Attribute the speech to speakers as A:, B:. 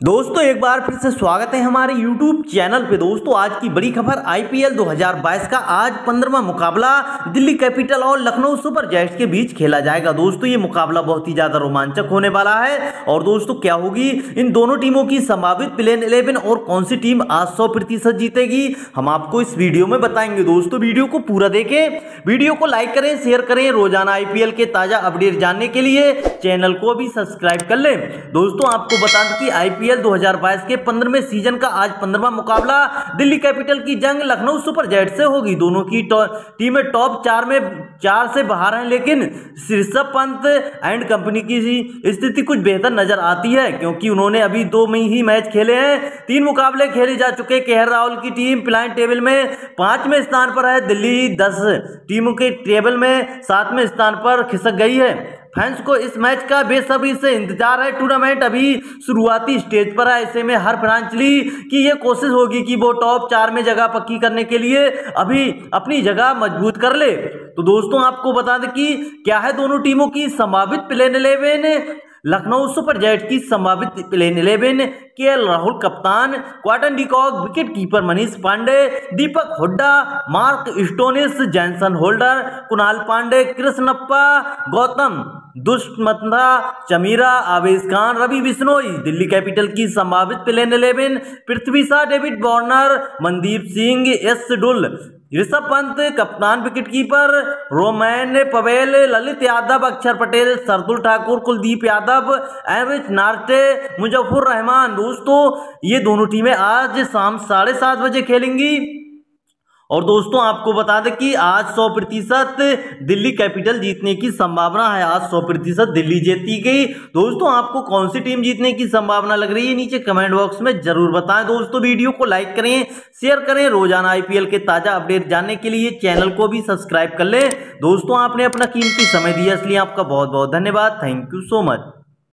A: दोस्तों एक बार फिर से स्वागत है हमारे YouTube चैनल पे। दोस्तों आज की बड़ी खबर IPL 2022 का आज 15वां मुकाबला दिल्ली कैपिटल और लखनऊ सुपर जायंट्स के बीच खेला जाएगा। दोस्तों ये मुकाबला बहुत ही ज्यादा रोमांचक होने वाला है। और दोस्तों क्या होगी इन दोनों टीमों की संभावित प्लेइंग 11 और कौन सी टीम आज 100% जीतेगी, हम आपको इस वीडियो में बताएंगे। दोस्तों वीडियो को पूरा देखें, वीडियो को लाइक करें, शेयर करें। रोजाना IPL के ताजा अपडेट जानने के लिए चैनल को भी सब्सक्राइब कर लें। दोस्तों आपको बता दें कि IPL 2022 के 15वें सीजन का आज 15वां मुकाबला दिल्ली कैपिटल की जंग लखनऊ सुपर जायंट्स से होगी। दोनों की टीमें टॉप 4 से बाहर हैं, लेकिन ऋषभ पंत एंड कंपनी की स्थिति कुछ बेहतर नजर आती है, क्योंकि उन्होंने अभी 2 में ही मैच खेले हैं। 3 मुकाबले खेले जा चुके। KL राहुल की टीम पॉइंट टेबल में 5वें स्थान पर है। दिल्ली 10 टीमों के टेबल में 7वें स्थान पर खिसक गई है। फैंस को इस मैच का बेसब्री से इंतजार है। टूर्नामेंट अभी शुरुआती स्टेज पर है। ऐसे में हर फ्रांचली की ये कोशिश होगी कि वो टॉप 4 में जगह पक्की करने के लिए अभी अपनी जगह मजबूत कर ले। तो दोस्तों आपको बता दें कि क्या है दोनों टीमों की संभावित प्लेइंग 11। लखनऊ सुपर जायंट्स की संभावित प्लेइंग 11 KL राहुल कप्तान, Quinton de Kock wicket keeper, Manish Pandey, Deepak Hooda, Mark Stoinis, Jason Holder, Krunal Pandey, Krishnappa, Gowtham Dushmantha, Chameera, Avesh Khan, Ravi Bishnoi. Delhi capital की संभावित playing 11 Prithvi Shaw, David Warner, Mandeep Singh, Yash Dhull, Rishabh Pant कप्तान, wicket keeper Rovman Powell, Lalit Yadav, Axar Patel, Shardul Thakur, Kuldeep Yadav, Anrich Nortje, Mustafizur Rahman. दोस्तों ये दोनों टीमें आज शाम 7:30 बजे खेलेंगी। और दोस्तों आपको बता दें कि आज 100% दिल्ली कैपिटल जीतने की संभावना है। आज 100% दिल्ली जीती गई। दोस्तों आपको कौन सी टीम जीतने की संभावना लग रही है नीचे कमेंट बॉक्स में जरूर बताएं। दोस्तों वीडियो को लाइक करें, शेयर करें। रोजाना IPL के ताजा अपडेट जानने के लिए चैनल को भी सब्सक्राइब कर लें। दोस्तों आपने अपना कीमती समय दिया, इसलिए आपका बहुत बहुत धन्यवाद। Thank you so much.